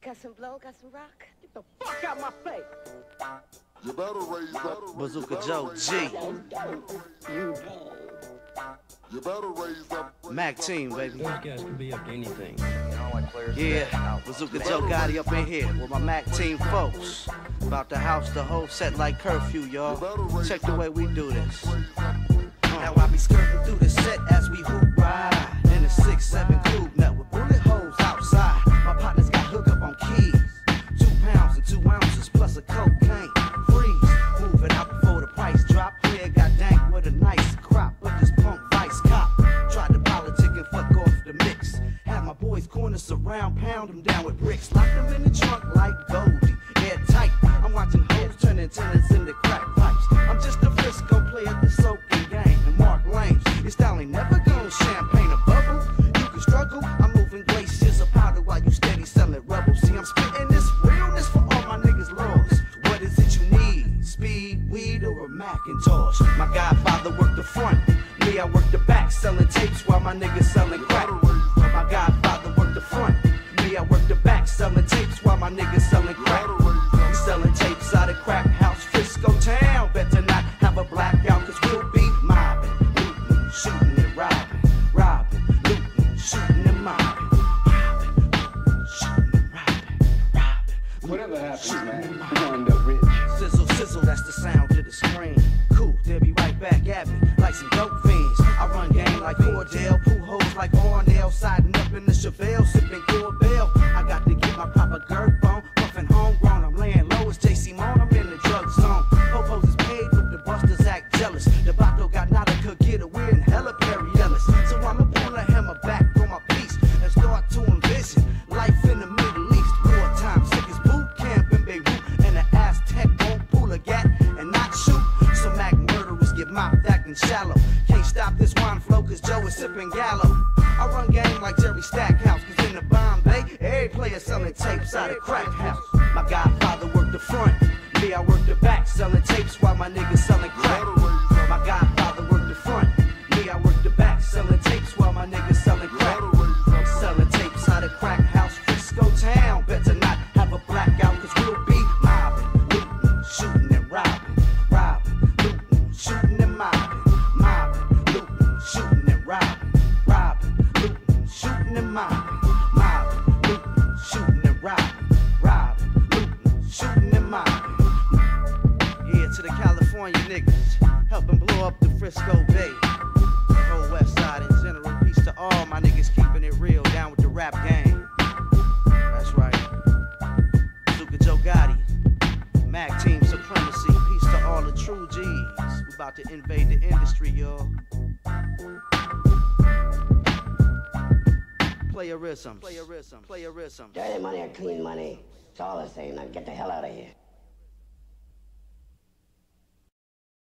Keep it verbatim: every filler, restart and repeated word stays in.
Got some blow, got some rock. Get the fuck out my face. You better raise up. Bazooka Joe G. You You better raise up. Mac team, baby. Those guys can be up to anything. Yeah, Bazooka Joe Gotti up in here with my Mac team folks. About to house the whole set like curfew, y'all. Check the way we do this. Now I be skirting through the set as we hoop ride in a six seven coupe, met with bullet holes outside. My partners got hooked up on keys. Two pounds and two ounces plus a cocaine. Freeze, moving out before the price drop. Player got dank with a nice crop, but this punk vice cop tried to politic and fuck off the mix. Had my boys corner surround, pound them down with bricks. Lock them in the trunk like Gotti, airtight. I'm watching hoes turning tenants into crack pipes. I'm just a Frisco player, the soaking game. And Mark Lanes, your style ain't never gone champagne a bubble. You can struggle, I'm moving glaciers of powder while you steady selling rubble. See, I'm spitting this realness for all my niggas lost. What is it you need? Speed, weed, or a Macintosh? My godfather worked the front, me I work the back, selling tapes while my niggas selling crack. My godfather worked the front, me I work the back, selling tapes while my niggas selling crack. We selling tapes out of crack house, Frisco town. Better not have a blackout, cause we'll be mobbing, looting, shooting and robbing, robbing, looting, shooting and mobbing, robbing, looting, shooting and robbing, robbing. Whatever happens, man, we're gonna end up rich. Sizzle, sizzle, that's the sound to the screen. Cool, they'll be right back at me like some dope fiends. I run game like Cordell, pull holes like Ornell, siding up in the Chevelle, sipping Corbell. I got to get my proper girth on, puffing homegrown. I'm laying low as J C Mon, I'm in the drug zone. Popos is paid, but the busters act jealous. The Bato got nada, could get away in hella Perry Ellis. So I'ma pull a hammer back on my piece and start to envision life in the Middle East. Wartime, sick as boot camp in Beirut, and the Aztec won't pull a gat and not shoot. So Mac murderers get mopped acting shallow. Can't stop this wine flow cause Joe is sipping Gallo. I run game like Jerry Stackhouse, cause in the Bombay, every player selling tapes out of crack house. My godfather worked the front, me I work the back, selling tapes while my niggas selling crack. My godfather worked the front, me I work the back, selling tapes while my niggas selling crack. Selling tapes out of crack house, Frisco town. Better not have a blackout, cause we'll be mobbing, looting, shooting and robbing, robbing, looting, shooting and mobbing, mobbing, looting, shooting and robbing, robbing, looting, shooting and mobbing, mobbing, looting, shooting and robbing, robbing, looting, shooting and mobbing. Yeah, to the California niggas, helping blow up the Frisco Bay. The whole West Side in general. Peace to all my niggas keeping it real, down with the rap game. That's right. Bazooka Joe Gotti, Mac Team Supremacy. Peace to all the true G's. We about to invade the industry, y'all. Playerisms, playerism, playerism. dirty money or clean money, it's all the same. Now get the hell out of here.